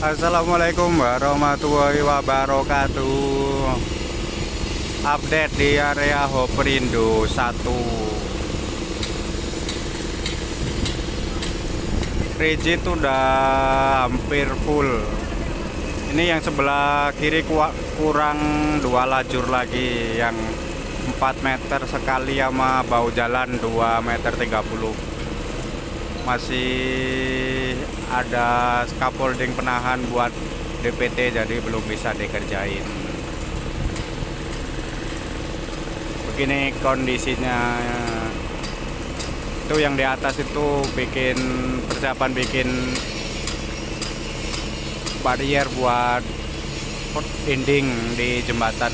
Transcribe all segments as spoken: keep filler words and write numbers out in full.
Assalamualaikum warahmatullahi wabarakatuh. Update di area Hoperindo satu. Rigid udah hampir full. Ini yang sebelah kiri kurang dua lajur lagi, yang empat meter sekali sama bau jalan dua meter tiga puluh. Masih ada scaffolding penahan buat D P T, jadi belum bisa dikerjain. Begini kondisinya. Itu yang di atas itu bikin persiapan bikin barrier buat dinding di jembatan.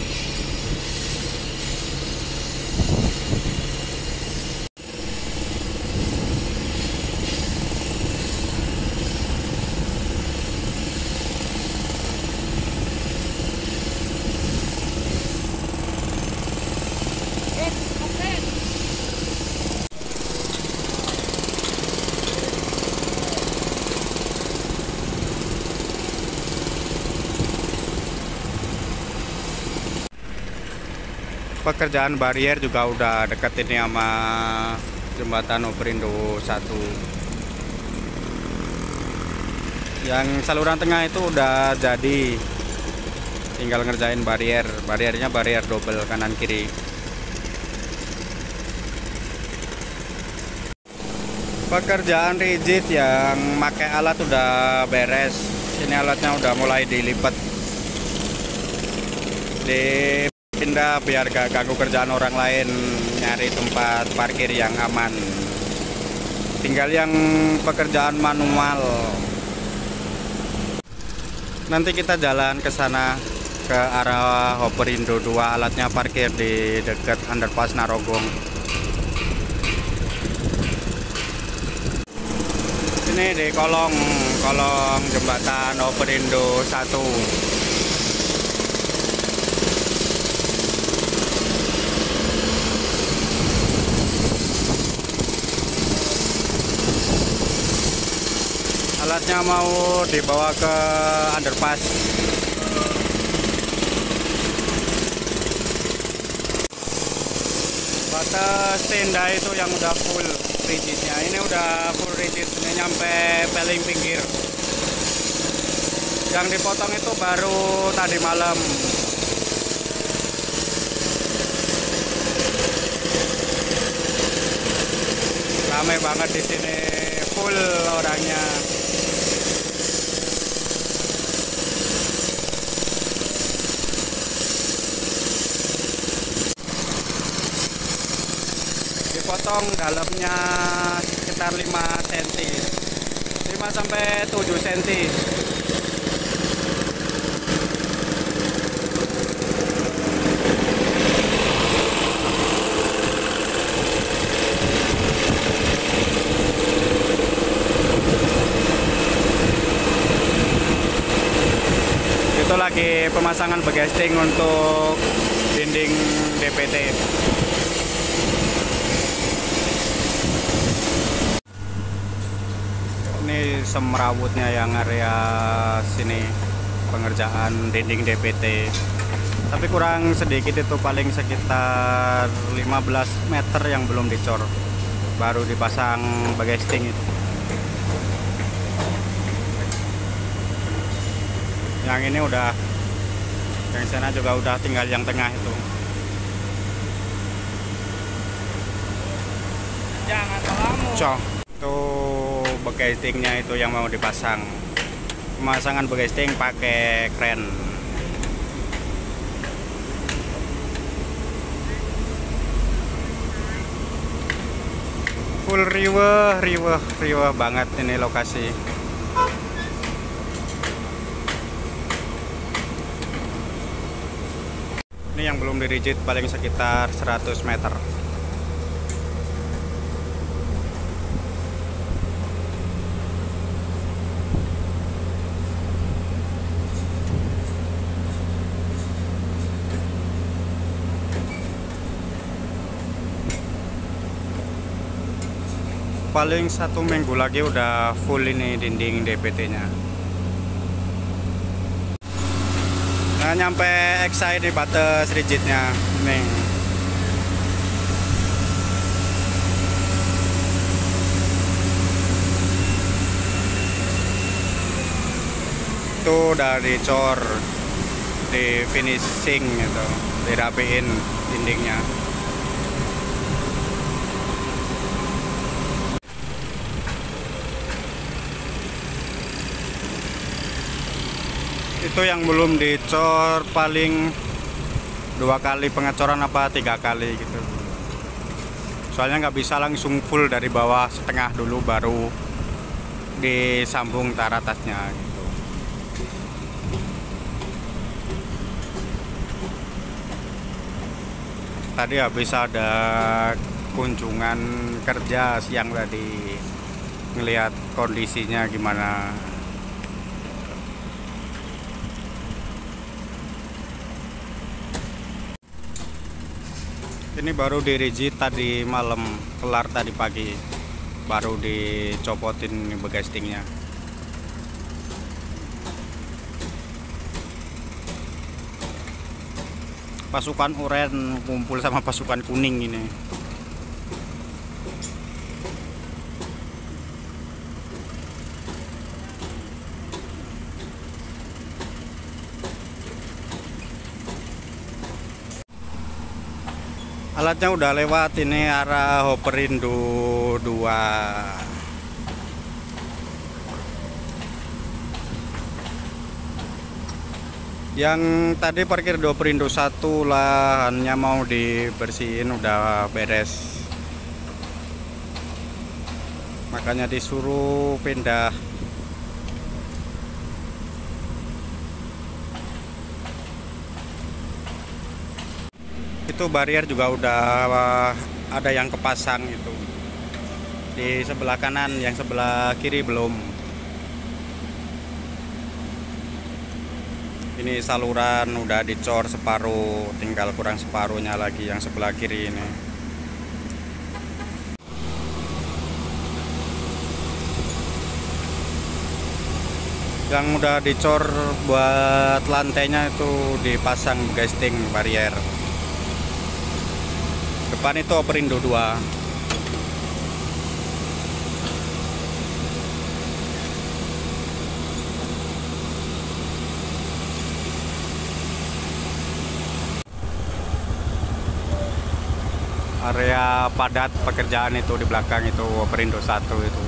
Pekerjaan barrier juga udah deket ini sama jembatan Hoperindo satu. Yang saluran tengah itu udah jadi, tinggal ngerjain barrier. Barriernya barrier double kanan kiri. Pekerjaan rigid yang pakai alat udah beres. Ini alatnya udah mulai dilipat, dipindah biar gak ganggu kerjaan orang lain, nyari tempat parkir yang aman. Tinggal yang pekerjaan manual. Nanti kita jalan ke sana, ke arah Hoperindo dua. Alatnya parkir di dekat underpass Narogong. Ini di kolong kolong jembatan Hoperindo satu. Alatnya mau dibawa ke underpass. Batas tenda itu yang udah full rigidnya. Ini udah full rigid, ini nyampe paling pinggir. Yang dipotong itu baru tadi malam. Ramai banget di sini, full orangnya. Dipotong dalamnya sekitar lima sentimeter, lima sampai tujuh sentimeter. Itu lagi pemasangan bagasting untuk dinding D P T. Ini semrawutnya yang area sini, pengerjaan dinding D P T. Tapi kurang sedikit, itu paling sekitar lima belas meter yang belum dicor, baru dipasang bagasting itu. Yang ini udah, yang sana juga udah, tinggal yang tengah itu. Jangan terlalu. Cok, tuh bagastingnya itu yang mau dipasang. Pemasangan bagasting pakai kren. Full riweh, riweh, riweh banget ini lokasi. Ini yang belum dirigid paling sekitar seratus meter. Paling satu minggu lagi udah full ini dinding D P T-nya. nggak nyampe X I di batas rigidnya nih. Itu udah dicor, di finishing gitu, dirapiin dindingnya. Itu yang belum dicor paling dua kali pengecoran apa tiga kali gitu. Soalnya nggak bisa langsung full dari bawah, setengah dulu baru disambung tar atasnya gitu. Tadi habis ada kunjungan kerja siang tadi, ngelihat kondisinya gimana. Ini baru di rigid tadi malam, kelar tadi pagi, baru dicopotin begastingnya. Pasukan oranye kumpul sama pasukan kuning ini. Alatnya udah lewat, ini arah Hoperindo dua. Yang tadi parkir di Hoperindo satu, lahannya mau dibersihin, udah beres. Makanya disuruh pindah. Itu barrier juga udah ada yang kepasang itu di sebelah kanan, yang sebelah kiri belum. Ini saluran udah dicor separuh, tinggal kurang separuhnya lagi yang sebelah kiri ini. Yang udah dicor buat lantainya itu dipasang gasting barrier. Depan itu Hoperindo dua. Area padat pekerjaan itu di belakang itu Hoperindo satu itu.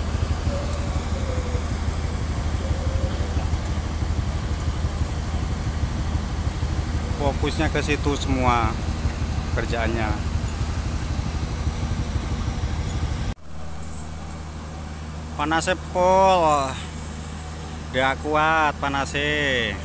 Fokusnya ke situ semua kerjaannya. Panasnya pol, dia kuat panasnya.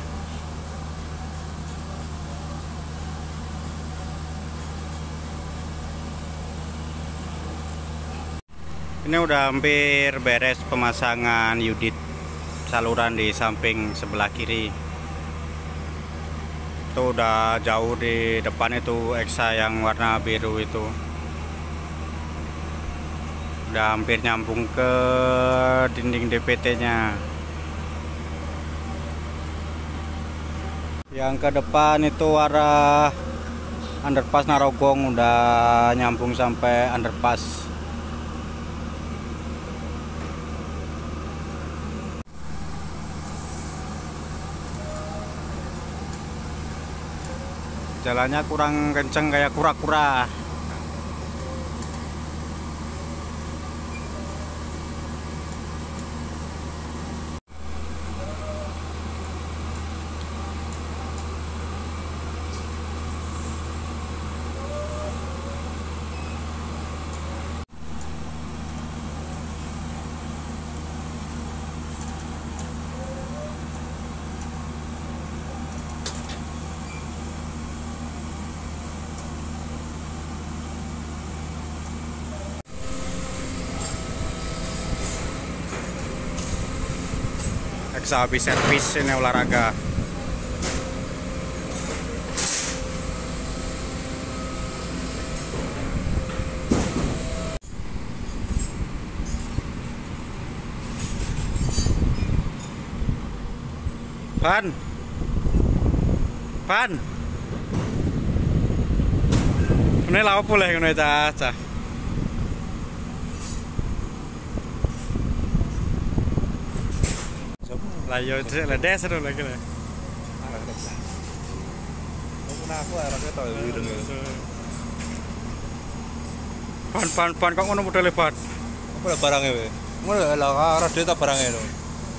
Ini udah hampir beres pemasangan unit saluran di samping sebelah kiri. Itu udah jauh, di depan itu Exa yang warna biru itu. Udah hampir nyambung ke dinding D P T-nya. Yang ke depan itu arah underpass Narogong, udah nyambung sampai underpass. Jalannya kurang kenceng, kayak kura-kura. Exa habis servis ini olahraga. Ban. Pan. Ini lawa pula yang ini cah. Layo cek lah des dulu lagi lah. Aku arahnya tahu ireng. Pan pan pan kok ngono model lebat. Apa barangnya we? Ngono lah arah dia tak barangnya lho.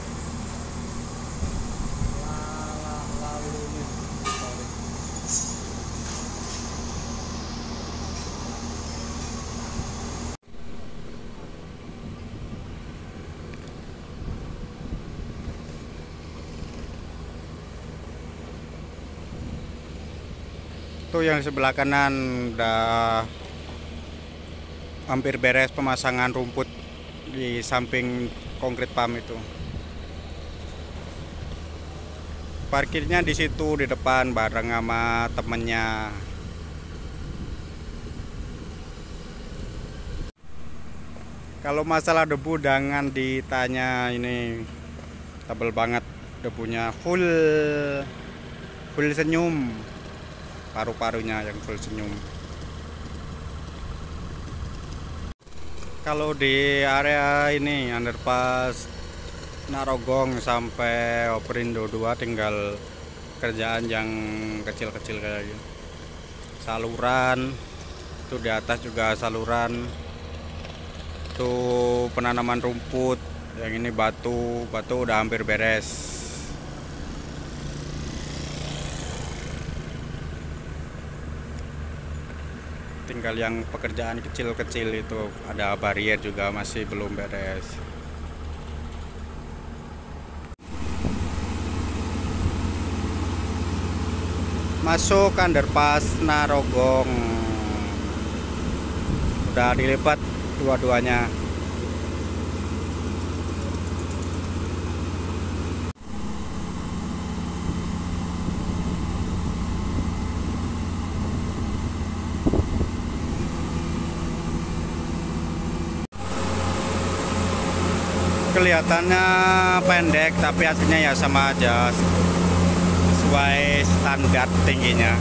Tuh yang sebelah kanan udah hampir beres pemasangan rumput di samping konkrit pam itu. Parkirnya di situ di depan bareng sama temennya. Kalau masalah debu jangan ditanya, ini tebel banget debunya, full full senyum. Paru-parunya yang full senyum. Kalau di area ini underpass Narogong sampai Operindo dua tinggal kerjaan yang kecil-kecil kayak gitu. Saluran itu di atas juga saluran. Tuh penanaman rumput, yang ini batu, batu udah hampir beres. Tinggal yang pekerjaan kecil-kecil itu, ada barier juga masih belum beres. Masuk underpass Narogong, udah dilipat dua-duanya. Kelihatannya pendek tapi aslinya ya sama aja, sesuai standar tingginya.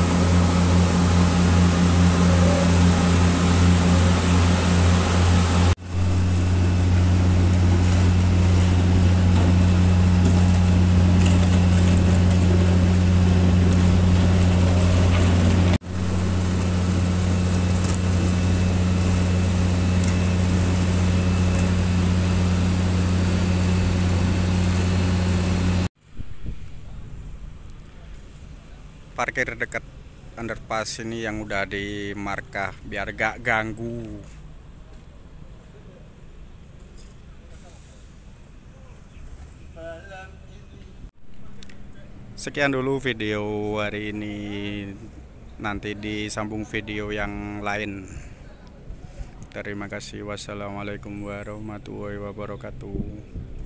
Parkir dekat underpass ini yang udah di markah biar gak ganggu. Sekian dulu video hari ini, nanti disambung video yang lain. Terima kasih. Wassalamualaikum warahmatullahi wabarakatuh.